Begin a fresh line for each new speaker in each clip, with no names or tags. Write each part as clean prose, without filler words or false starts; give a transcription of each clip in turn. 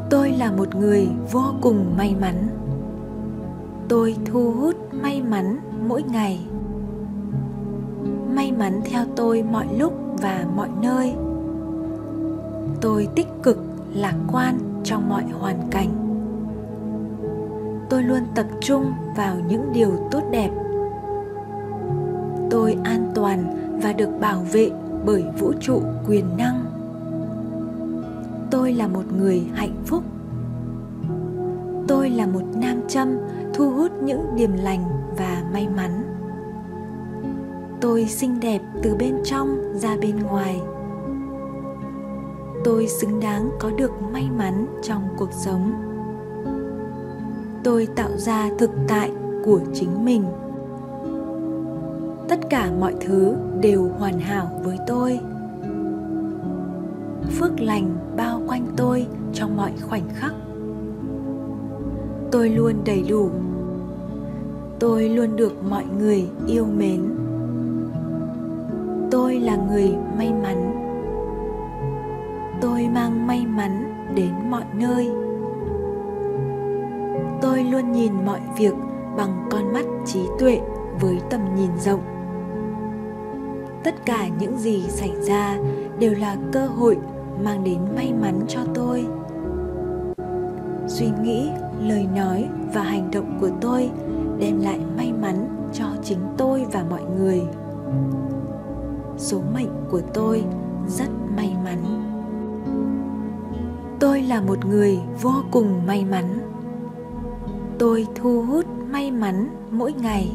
Tôi là một người vô cùng may mắn. Tôi thu hút may mắn mỗi ngày. May mắn theo tôi mọi lúc và mọi nơi. Tôi tích cực, lạc quan trong mọi hoàn cảnh. Tôi luôn tập trung vào những điều tốt đẹp. Tôi an toàn và được bảo vệ bởi vũ trụ quyền năng. Tôi là một người hạnh phúc. Tôi là một nam châm thu hút những điềm lành và may mắn. Tôi xinh đẹp từ bên trong ra bên ngoài. Tôi xứng đáng có được may mắn trong cuộc sống. Tôi tạo ra thực tại của chính mình. Tất cả mọi thứ đều hoàn hảo với tôi. Phước lành bao quanh tôi trong mọi khoảnh khắc. Tôi luôn đầy đủ. Tôi luôn được mọi người yêu mến. Tôi là người may mắn. Tôi mang may mắn đến mọi nơi. Tôi luôn nhìn mọi việc bằng con mắt trí tuệ với tầm nhìn rộng. Tất cả những gì xảy ra đều là cơ hội mang đến may mắn cho tôi. Suy nghĩ, lời nói và hành động của tôi đem lại may mắn cho chính tôi và mọi người. Số mệnh của tôi rất may mắn. Tôi là một người vô cùng may mắn. Tôi thu hút may mắn mỗi ngày.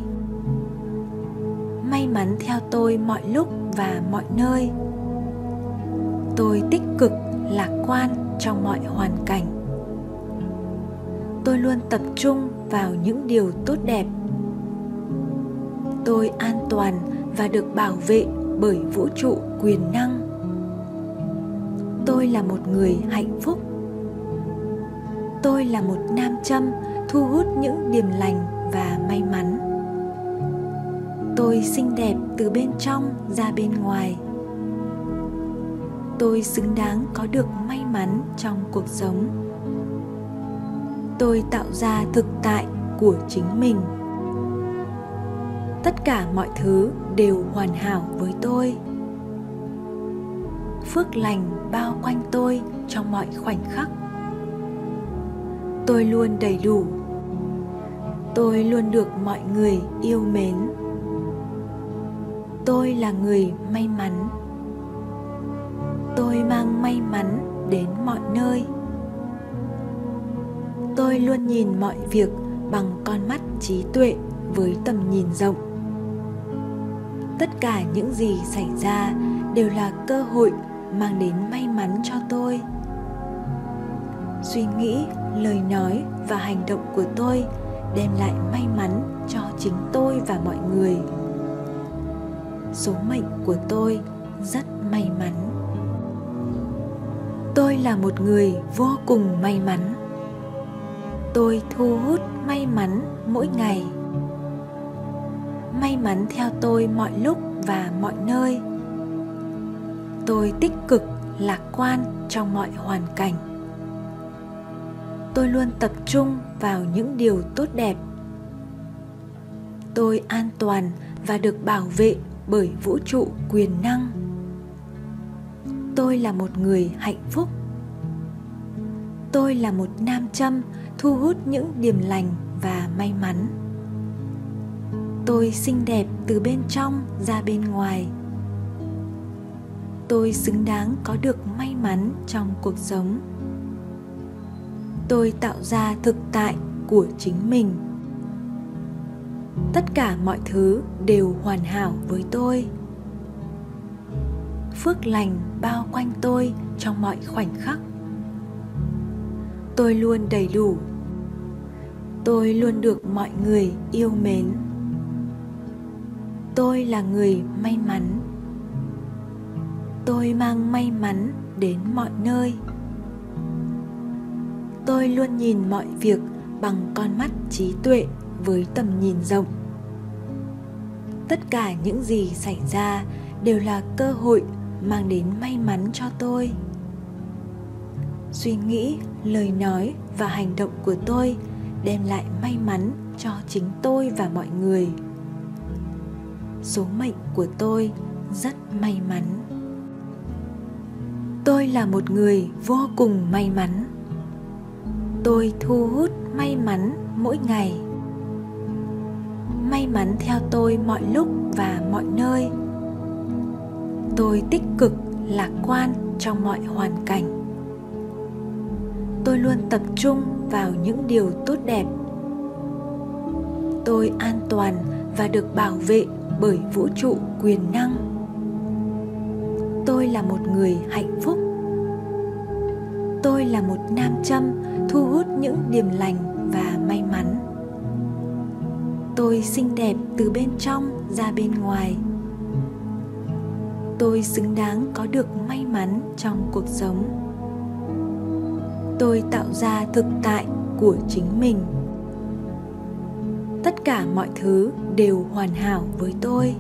May mắn theo tôi mọi lúc và mọi nơi. Tôi tích cực, lạc quan trong mọi hoàn cảnh. Tôi luôn tập trung vào những điều tốt đẹp. Tôi an toàn và được bảo vệ bởi vũ trụ quyền năng. Tôi là một người hạnh phúc. Tôi là một nam châm thu hút những điềm lành và may mắn. Tôi xinh đẹp từ bên trong ra bên ngoài. Tôi xứng đáng có được may mắn trong cuộc sống. Tôi tạo ra thực tại của chính mình. Tất cả mọi thứ đều hoàn hảo với tôi. Phước lành bao quanh tôi trong mọi khoảnh khắc. Tôi luôn đầy đủ. Tôi luôn được mọi người yêu mến. Tôi là người may mắn. Tôi mang may mắn đến mọi nơi. Tôi luôn nhìn mọi việc bằng con mắt trí tuệ với tầm nhìn rộng. Tất cả những gì xảy ra đều là cơ hội mang đến may mắn cho tôi. Suy nghĩ, lời nói và hành động của tôi đem lại may mắn cho chính tôi và mọi người. Số mệnh của tôi rất may mắn. Tôi là một người vô cùng may mắn. Tôi thu hút may mắn mỗi ngày. May mắn theo tôi mọi lúc và mọi nơi. Tôi tích cực, lạc quan trong mọi hoàn cảnh. Tôi luôn tập trung vào những điều tốt đẹp. Tôi an toàn và được bảo vệ bởi vũ trụ quyền năng. Tôi là một người hạnh phúc. Tôi là một nam châm thu hút những điềm lành và may mắn. Tôi xinh đẹp từ bên trong ra bên ngoài. Tôi xứng đáng có được may mắn trong cuộc sống. Tôi tạo ra thực tại của chính mình. Tất cả mọi thứ đều hoàn hảo với tôi. Phước lành bao quanh tôi trong mọi khoảnh khắc. Tôi luôn đầy đủ. Tôi luôn được mọi người yêu mến. Tôi là người may mắn. Tôi mang may mắn đến mọi nơi. Tôi luôn nhìn mọi việc bằng con mắt trí tuệ với tầm nhìn rộng. Tất cả những gì xảy ra đều là cơ hội mang đến may mắn cho tôi. Suy nghĩ, lời nói và hành động của tôi đem lại may mắn cho chính tôi và mọi người. Số mệnh của tôi rất may mắn. Tôi là một người vô cùng may mắn. Tôi thu hút may mắn mỗi ngày. May mắn theo tôi mọi lúc và mọi nơi. Tôi tích cực, lạc quan trong mọi hoàn cảnh. Tôi luôn tập trung vào những điều tốt đẹp. Tôi an toàn và được bảo vệ bởi vũ trụ quyền năng. Tôi là một người hạnh phúc. Tôi là một nam châm thu hút những điềm lành và may mắn. Tôi xinh đẹp từ bên trong ra bên ngoài. Tôi xứng đáng có được may mắn trong cuộc sống. Tôi tạo ra thực tại của chính mình. Tất cả mọi thứ đều hoàn hảo với tôi.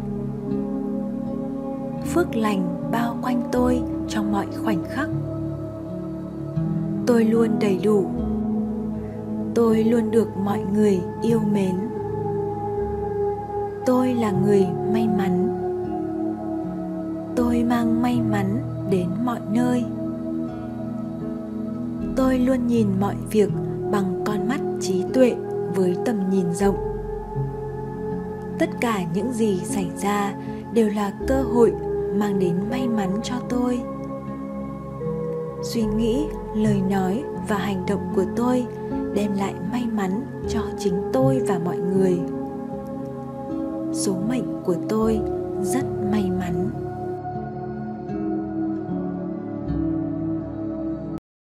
Phước lành bao quanh tôi trong mọi khoảnh khắc. Tôi luôn đầy đủ. Tôi luôn được mọi người yêu mến. Tôi là người may mắn. Tôi mang may mắn đến mọi nơi. Tôi luôn nhìn mọi việc bằng con mắt trí tuệ với tầm nhìn rộng. Tất cả những gì xảy ra đều là cơ hội mang đến may mắn cho tôi. Suy nghĩ, lời nói và hành động của tôi đem lại may mắn cho chính tôi và mọi người. Số mệnh của tôi rất may